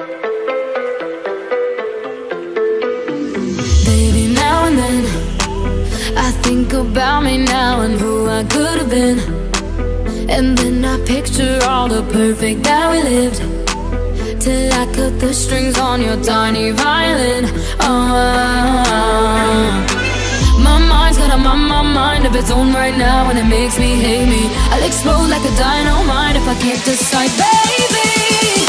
Baby, now and then I think about me now and who I could have been. And then I picture all the perfect that we lived, till I cut the strings on your tiny violin. My mind's got a mind of its own right now, and it makes me hate me. I'll explode like a dynamite if I can't decide, baby.